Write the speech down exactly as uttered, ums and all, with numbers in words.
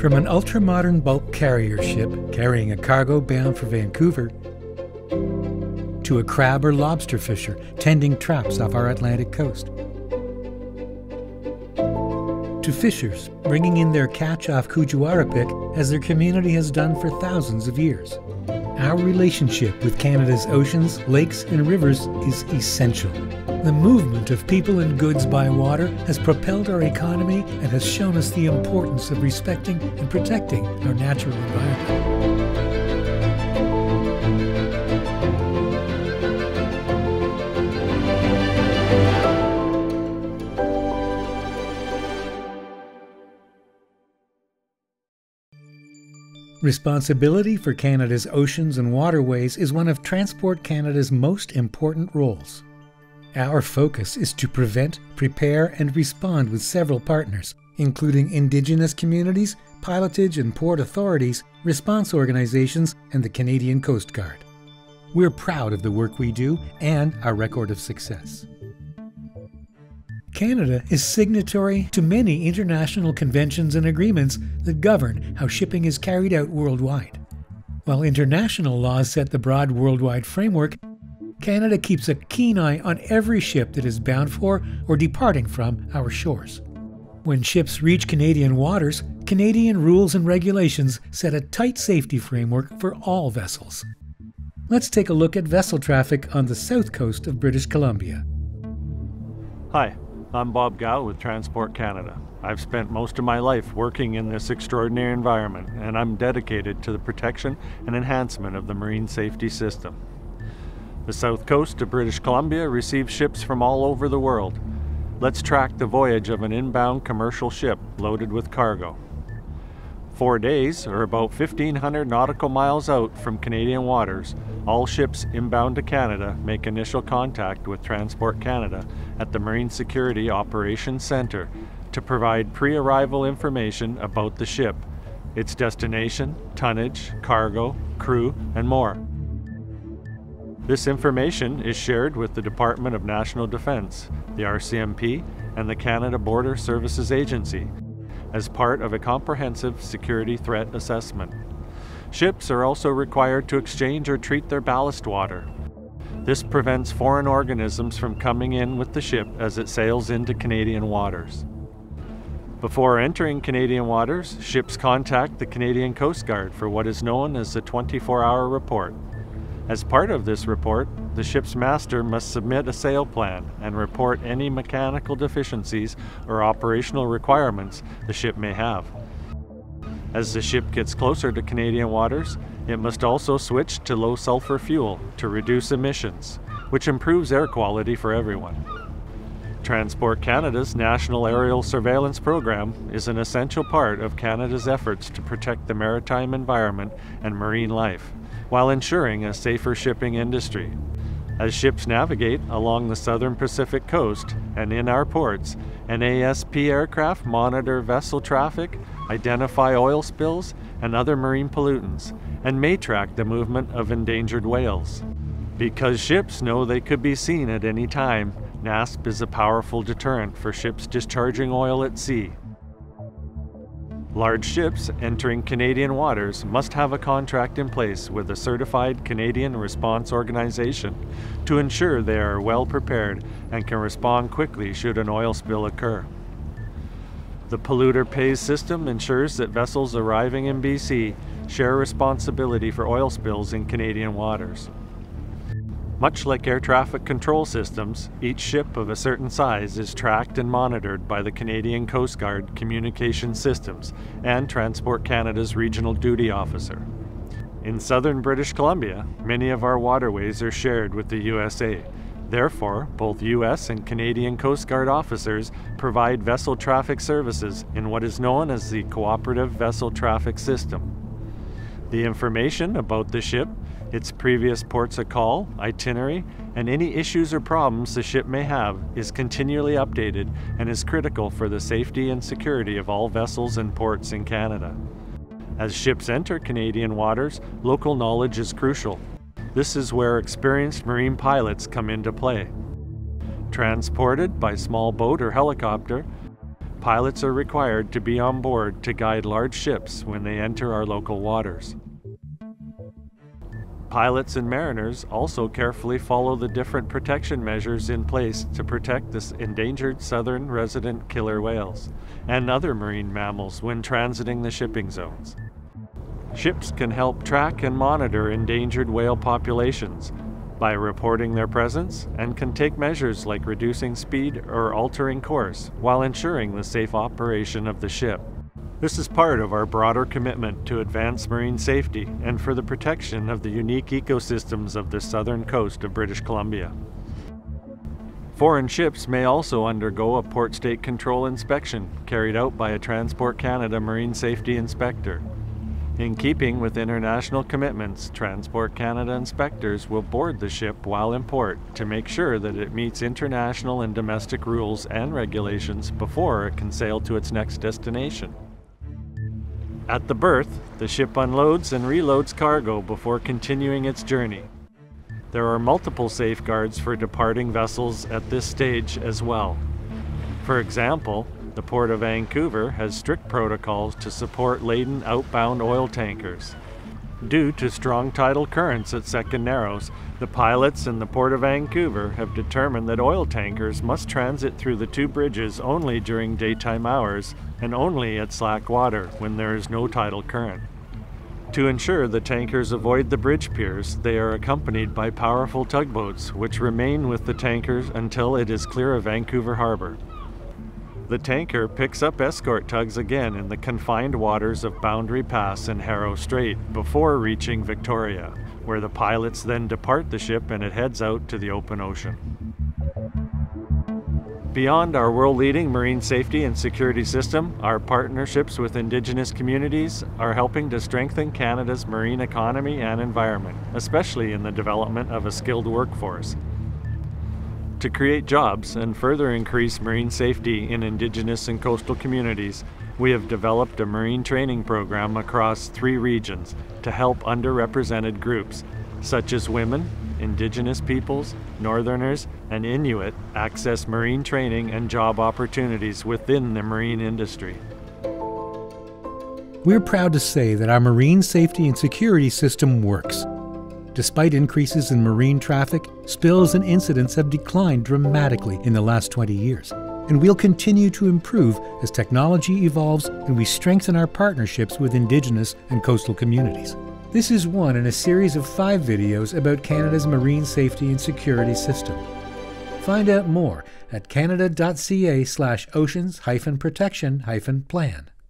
From an ultra-modern bulk carrier ship carrying a cargo bound for Vancouver, to a crab or lobster fisher tending traps off our Atlantic coast, to fishers bringing in their catch off Kujuwarapik as their community has done for thousands of years. Our relationship with Canada's oceans, lakes and rivers is essential. The movement of people and goods by water has propelled our economy and has shown us the importance of respecting and protecting our natural environment. Responsibility for Canada's oceans and waterways is one of Transport Canada's most important roles. Our focus is to prevent, prepare, and respond with several partners, including Indigenous communities, pilotage and port authorities, response organizations, and the Canadian Coast Guard. We're proud of the work we do and our record of success. Canada is signatory to many international conventions and agreements that govern how shipping is carried out worldwide. While international laws set the broad worldwide framework, Canada keeps a keen eye on every ship that is bound for or departing from our shores. When ships reach Canadian waters, Canadian rules and regulations set a tight safety framework for all vessels. Let's take a look at vessel traffic on the south coast of British Columbia. Hi. I'm Bob GOWE with Transport Canada. I've spent most of my life working in this extraordinary environment, and I'm dedicated to the protection and enhancement of the marine safety system. The south coast of British Columbia receives ships from all over the world. Let's track the voyage of an inbound commercial ship loaded with cargo. Four days, or about fifteen hundred nautical miles out from Canadian waters, all ships inbound to Canada make initial contact with Transport Canada at the Marine Security Operations Centre to provide pre-arrival information about the ship, its destination, tonnage, cargo, crew, and more. This information is shared with the Department of National Defence, the R C M P, and the Canada Border Services Agency as part of a comprehensive security threat assessment. Ships are also required to exchange or treat their ballast water. This prevents foreign organisms from coming in with the ship as it sails into Canadian waters. Before entering Canadian waters, ships contact the Canadian Coast Guard for what is known as the twenty-four hour report. As part of this report, the ship's master must submit a sail plan and report any mechanical deficiencies or operational requirements the ship may have. As the ship gets closer to Canadian waters, it must also switch to low sulfur fuel to reduce emissions, which improves air quality for everyone. Transport Canada's National Aerial Surveillance Program is an essential part of Canada's efforts to protect the maritime environment and marine life, while ensuring a safer shipping industry. As ships navigate along the southern Pacific coast and in our ports, N A S P aircraft monitor vessel traffic, identify oil spills and other marine pollutants, and may track the movement of endangered whales. Because ships know they could be seen at any time, N A S P is a powerful deterrent for ships discharging oil at sea. Large ships entering Canadian waters must have a contract in place with a certified Canadian response organization to ensure they are well prepared and can respond quickly should an oil spill occur. The polluter pays system ensures that vessels arriving in B C share responsibility for oil spills in Canadian waters. Much like air traffic control systems, each ship of a certain size is tracked and monitored by the Canadian Coast Guard Communication Systems and Transport Canada's Regional Duty Officer. In southern British Columbia, many of our waterways are shared with the U S A. Therefore, both U S and Canadian Coast Guard officers provide vessel traffic services in what is known as the Cooperative Vessel Traffic System. The information about the ship, its previous ports of call, itinerary, and any issues or problems the ship may have is continually updated and is critical for the safety and security of all vessels and ports in Canada. As ships enter Canadian waters, local knowledge is crucial. This is where experienced marine pilots come into play. Transported by small boat or helicopter, pilots are required to be on board to guide large ships when they enter our local waters. Pilots and mariners also carefully follow the different protection measures in place to protect the endangered southern resident killer whales and other marine mammals when transiting the shipping zones. Ships can help track and monitor endangered whale populations by reporting their presence and can take measures like reducing speed or altering course while ensuring the safe operation of the ship. This is part of our broader commitment to advance marine safety and for the protection of the unique ecosystems of the southern coast of British Columbia. Foreign ships may also undergo a Port State Control inspection carried out by a Transport Canada Marine Safety Inspector. In keeping with international commitments, Transport Canada inspectors will board the ship while in port to make sure that it meets international and domestic rules and regulations before it can sail to its next destination. At the berth, the ship unloads and reloads cargo before continuing its journey. There are multiple safeguards for departing vessels at this stage as well. For example, the Port of Vancouver has strict protocols to support laden outbound oil tankers. Due to strong tidal currents at Second Narrows, the pilots in the Port of Vancouver have determined that oil tankers must transit through the two bridges only during daytime hours and only at slack water when there is no tidal current. To ensure the tankers avoid the bridge piers, they are accompanied by powerful tugboats which remain with the tankers until it is clear of Vancouver Harbor. The tanker picks up escort tugs again in the confined waters of Boundary Pass and Harrow Strait before reaching Victoria, where the pilots then depart the ship and it heads out to the open ocean. Beyond our world-leading marine safety and security system, our partnerships with Indigenous communities are helping to strengthen Canada's marine economy and environment, especially in the development of a skilled workforce. To create jobs and further increase marine safety in Indigenous and coastal communities, we have developed a marine training program across three regions to help underrepresented groups, such as women, Indigenous peoples, Northerners, and Inuit access marine training and job opportunities within the marine industry. We're proud to say that our marine safety and security system works. Despite increases in marine traffic, spills and incidents have declined dramatically in the last twenty years, and we'll continue to improve as technology evolves and we strengthen our partnerships with Indigenous and coastal communities. This is one in a series of five videos about Canada's marine safety and security system. Find out more at canada dot c a slash oceans hyphen protection hyphen plan.